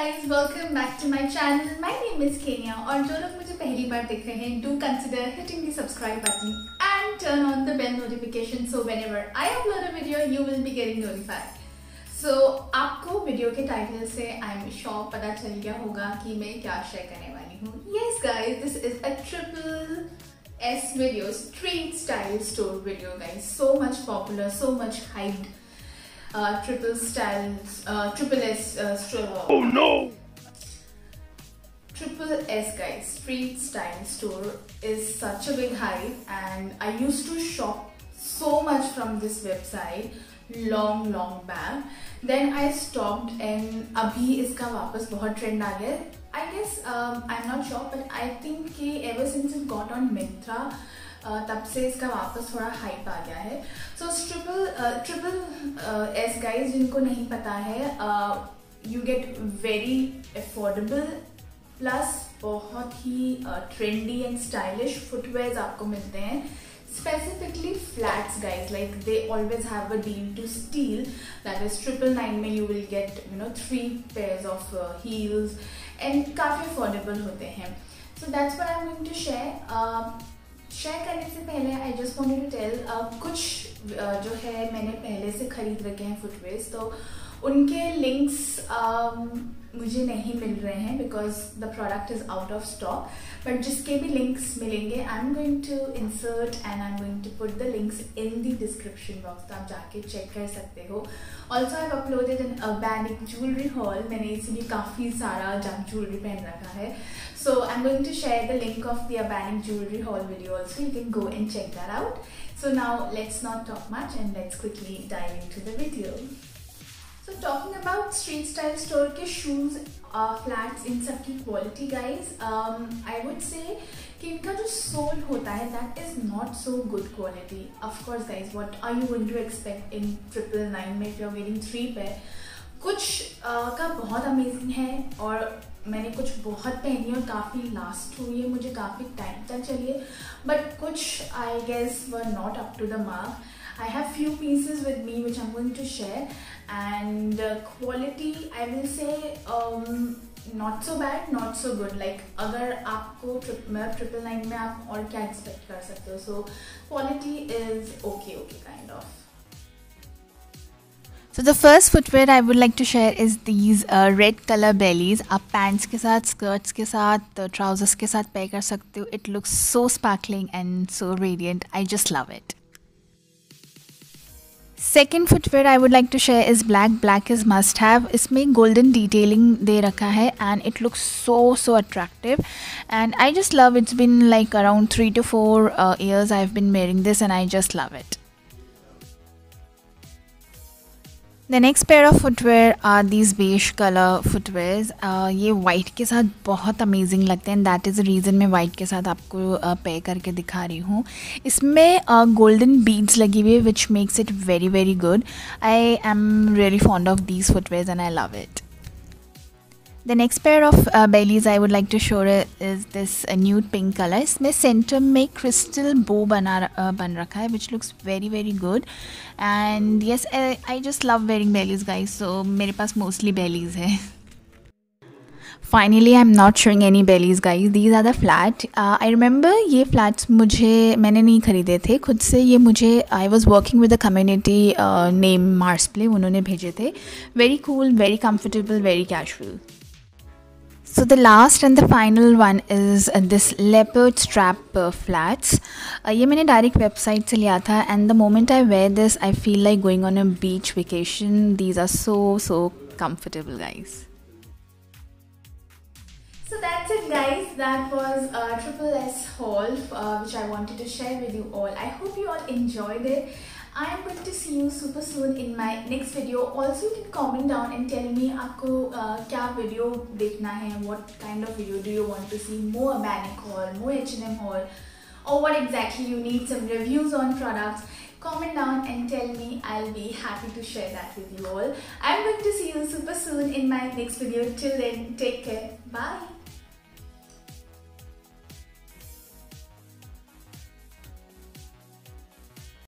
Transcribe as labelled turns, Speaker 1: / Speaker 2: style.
Speaker 1: guys, welcome back to my channel. My name is Kenya और जो लोग मुझे पहली बार देख रहे हैं, do consider hitting the subscribe button and turn on the bell notification so whenever I upload a video, you will be getting notified. So आपको video के टाइटल से I'm sure पता चल गया होगा कि मैं क्या शेयर करने वाली हूँ. Yes guys, this is a triple S video, street style store video guys. So much popular, so much hyped. Triple S store.
Speaker 2: Oh no!
Speaker 1: Triple S guys, street style store is such a big hype, and I used to shop so much from this website long back. Then I stopped and अभी इसका वापस बहुत trend आ गया. I guess I'm not sure, but I think कि ever since it got on Myntra, तब से इसका वापस थोड़ा हाइप आ गया है. सो ट्रिपल एस गाइज, जिनको नहीं पता है, you get very affordable plus बहुत ही ट्रेंडी एंड स्टाइलिश फुटवेयर्स आपको मिलते हैं. Specifically flats guys, like they always have a deal to steal. That is 999 में you will get 3 pairs of heels and काफ़ी अफोर्डेबल होते हैं. So that's what I am going to share करने से पहले I just wanted to tell कुछ जो है मैंने पहले से खरीद रखे हैं फुटवेयर्स, तो उनके लिंक्स मुझे नहीं मिल रहे हैं because the product is out of stock. But जिसके भी लिंक्स मिलेंगे I am going to insert and I am going to put the links in the description box, तो आप जाके चेक कर सकते हो. Also I have uploaded an Urbanic jewellery haul. मैंने इसीलिए काफ़ी सारा जंक ज्वेलरी पहन रखा है. So I'm going to share the link of the Urbanic Jewelry Haul video also. You can go and check that out. So now let's not talk much and let's quickly dive into the video. So talking about street style store के shoes, flats, इन सब की quality guys, I would say कि इनका जो sole होता है that is not so good quality. Of course guys, what are you going to expect in 999 में if you're getting 3 pair? कुछ का बहुत अमेजिंग है और मैंने कुछ बहुत पहनी और काफ़ी लास्ट हुई है, मुझे काफ़ी टाइम तक चली है. बट कुछ I guess were not up to the mark. I have few pieces with me which I am going to share and quality I will say not so bad, not so good. Like अगर आपको 999 में आप और क्या expect कर सकते हो. So quality is okay kind of.
Speaker 3: So the first footwear I would like to share is these red color bellies. आप pants के साथ, skirts के साथ, trousers के साथ pair कर सकते हो. It looks so sparkling and so radiant. I just love it. Second footwear I would like to share is black. Black is must have. इसमें golden detailing दे रखा है and it looks so attractive. And I just love. It's been like around 3 to 4 years I've been wearing this and I just love it. The next pair of footwear are these beige color footwears. ये white के साथ बहुत amazing लगते हैं. That is the reason मैं white के साथ आपको pair करके दिखा रही हूँ. इसमें golden beads लगी हुई है which makes it very good. I am really fond of these footwears and I love it. The next pair of bellies I would like to show is this nude pink color. इसमें center में crystal bow बन रखा है which looks very good. And yes, I just love wearing bellies guys, so मेरे पास mostly bellies है. Finally, I'm not showing any bellies guys. These are the flat. I remember ये flats मैंने नहीं खरीदे थे खुद से. ये मुझे I was working with a community named Marsplay. उन्होंने भेजे थे. Very cool, very comfortable, very casual. So the last and the final one is this leopard strap flats. ये मैंने direct website से लिया था and the moment I wear this I feel like going on a beach vacation. These are so comfortable guys.
Speaker 1: So that's it guys, that was a Triple S haul which I wanted to share with you all. I hope you all enjoyed it. I am going to see you super soon in my next video. Also you can comment down and tell me आपको क्या video देखना है. What kind of video do you want to see? More Urbanic haul, more H&M haul, or what exactly you need, some reviews on products. Comment down and tell me. I'll be happy to share that with you all. I'm going to see you super soon in my next video. Till then, take care. Bye.